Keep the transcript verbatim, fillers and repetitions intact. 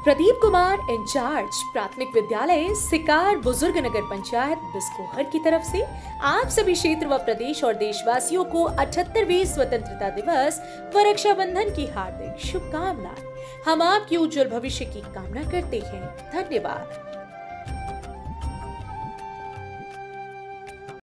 Pradeep Kumar in charge प्राथमिक विद्यालय सिकार बुजुर्ग नगर पंचायत बिस्कोहर की तरफ से आप सभी क्षेत्र व प्रदेश और देशवासियों को अठहत्तरवें स्वतंत्रता दिवस व रक्षाबंधन की हार्दिक शुभकामनाएं। हम आपके उज्जवल भविष्य की कामना करते हैं। धन्यवाद।